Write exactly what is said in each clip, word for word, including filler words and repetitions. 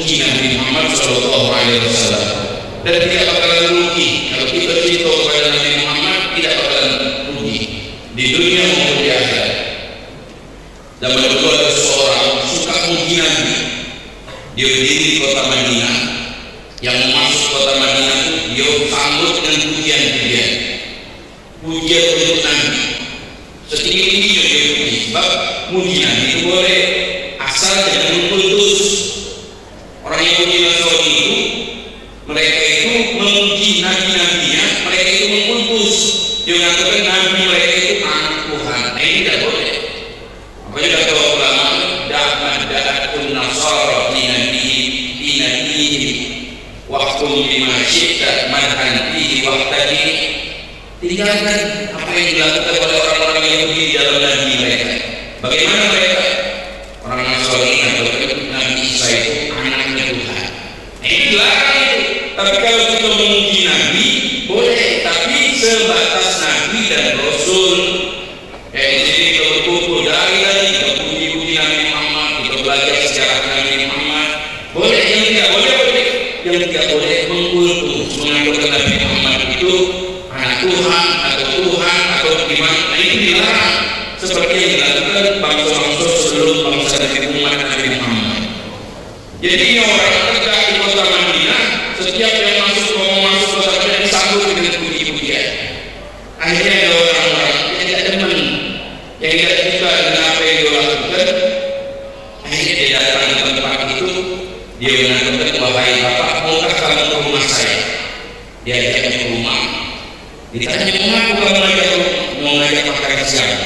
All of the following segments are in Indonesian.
memuji Nabi Muhammad shallallahu alaihi wasallam, dan tidak bakalan rugi kalau kita cinta kepada Nabi Muhammad, tidak bakalan rugi di dunia maupun di akhirat. Zaman dulu ada seorang suka memuji Nabi, dia berdiri di kota Madinah. Yang masuk kota Madinah itu dia sambut dengan pujian-pujian, pujian untuk Nabi. Setinggi-tingginya dia puji, sebab puji Nabi itu boleh, asal jangan kultus. Orang Yahudi Nasrani itu, mereka itu memuji nabi-nabinya, mereka itu mengkultus. Dia mengatakan nabi mereka itu anak Tuhan. Nah, ini tidak boleh. Makanya kata ulama, da'at da'atun nasara li nabiyyi li nabiyyi waqtum bima syi'ta madhan fihi waqtadi. Tinggalkan apa yang dilakukan oleh orang-orang Yahudi di dalam nabi mereka. Bagaimana mereka? Orang Nasrani mengatakan Nabi Isa itu anaknya Tuhan. Nah, ini dilarang itu. Tapi kalau kita memuji Nabi boleh, tapi sebatas Nabi dan Rasul. Eh, jadi kita berkumpul dari tadi kita puji-puji Nabi Muhammad, kita belajar sejarah Nabi Muhammad. Boleh, yang tidak boleh boleh, yang tidak boleh mengkultus, mengatakan Nabi Muhammad itu anak Tuhan atau Tuhan atau gimana. Nah, ini dilarang. Seperti yang dilakukan bangsa-bangsa sebelum bangsa Nabi Muhammad Nabi Muhammad. Jadi orang tegak di kota Madinah, setiap yang masuk mau masuk kota Madinah disambut dengan puji-pujian. Akhirnya ada orang-orang yang tidak demen, yang tidak suka dengan apa yang dia lakukan. Akhirnya dia datang ke tempat itu, dia mengatakan, wahai bapak, maukah kamu ke rumah saya? Dia ajaknya ke rumah. Ditanya, mengaku kamu ngajak mau ngajak makan siang?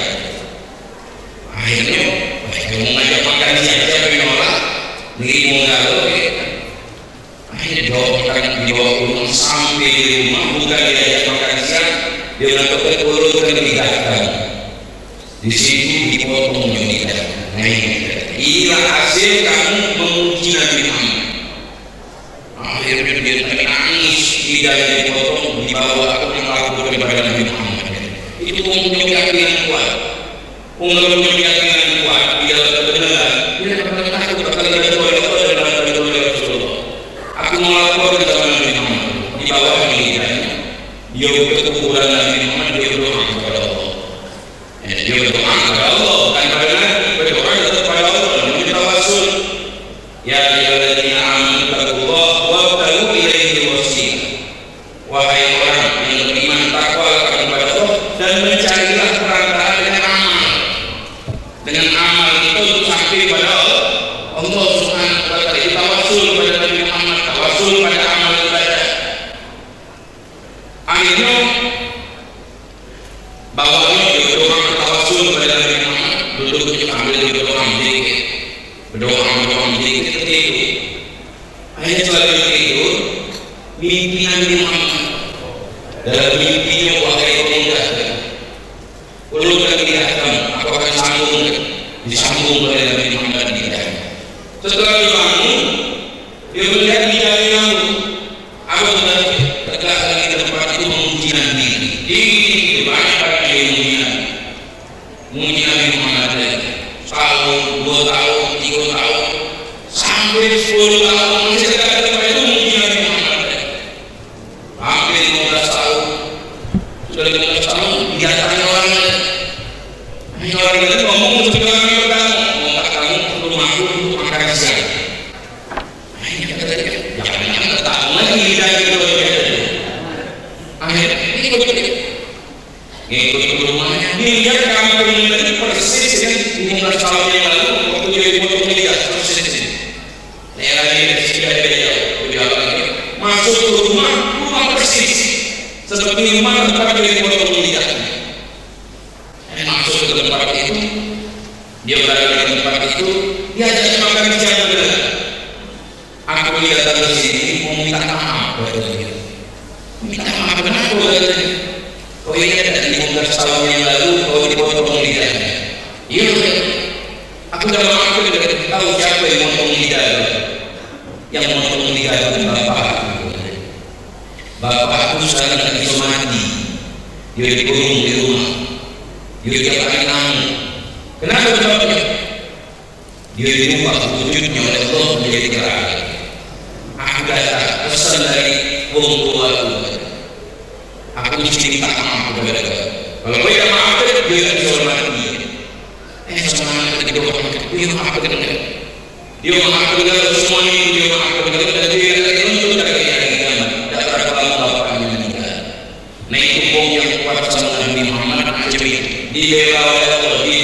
Akhirnya, kamu ngajak makan siang, siapa yang nolak? Negeri Monggalo, ya. Akhirnya dibawa dibawa pulang sampai di rumah, bukan diajak makan siang, dia mengatakan urutkan lidah kamu. Di situ dipotong lidah. Nah, inilah hasil kamu memuji Nabi Muhammad. Akhirnya dia nangis, lidahnya dipotong, dibawa aku melakukan kepada Nabi Muhammad. Itu punya keyakinan kuat. Punya keyakinan kuat di dalam kebenaran. Dia akan takut akan ada oleh Allah dan ada oleh Rasulullah. Aku melaporkan kepada Nabi Muhammad. Di bawah lidahnya, dia ke kuburan Nabi Muhammad, dia berdoa kepada Allah. Dia berdoa kepada Allah, bukan kepada Nabi. Berdoa kepada Allah, dia tawasul. Ya ayyuhalladzina amanu taqullaha wabtaghu ilaihi wasilah. Wahai orang yang beriman, takwa kepada Allah dan mencarilah perantaraan dengan amal. Dengan amal itu untuk sampai pada Allah. Allah Subhanahu wa taala itu tawasul pada Nabi Muhammad, tawasul pada amal ibadah. Akhirnya bawahnya dia berdoa tawasul pada Nabi Muhammad, duduk ambil dia berdoa sedikit. Berdoa berdoa sedikit tidur. Akhirnya setelah tidur, mimpi Nabi Muhammad. Dalam mimpinya, wahai pemuda, ulurkan lidah kamu, aku akan sambung, disambung oleh Nabi Muhammad lidahnya. Setelah dibangun, dia melihat lidahnya kamu. Aku sudah tegak lagi di tempat itu memuji Nabi. Tinggi, banyak-banyak dia memuji Nabi. Memuji Nabi Muhammad lagi. Setahun, dua tahun, tiga tahun, sampai sepuluh tahun masih tegak di tempat itu memuji Nabi Muhammad lagi. Hampir lima belas tahun, sudah lima belas tahun, dia tanya orang lain. Ini orang lain ngomong untuk orang yang kamu, mau kamu rumahku untuk makan siang. Ini kata dia, jangan tetap lagi lidah itu dia. Akhirnya ikut dia, ikut ke rumahnya. Dia kampung ini persis dengan lima belas tahun yang lalu waktu dia dipotong lidah persis ini. Daerah ini sudah beda, berjalan lagi. Masuk ke rumah, rumah persis seperti rumah tempat dia dipotong lidahnya. Masuk ke tempat itu, dia berada di tempat itu, dia ajak makan siang benar. Aku datang ke sini mau minta maaf kepada dia. Minta maaf kenapa katanya? Kau ingat ada lima belas tahun yang lalu kau dipotong lidahnya? Iya, aku udah maafkan, udah tahu siapa yang motong lidah. Yang motong lidah itu bapak aku. Bapak aku sekarang lagi bisa mati. Dia dikurung di rumah. Dia tiap hari nangis. Kenapa sebabnya? Dia dirubah wujudnya oleh Allah menjadi keragat. kata pesan dari wong tua itu, aku mesti minta maaf kepada kau. Kalau kau tidak maafkan, dia akan dihormati dia. Eh semangat dia maafkan, dia maafkan dia. Dia maafkan dia semua itu, dia maafkan dia dan dia akan menuntut dari hari kiamat. Tak berapa lama bapaknya meninggal. Nah itu bom yang kuat sama Nabi Muhammad macam itu. Dibela oleh Allah,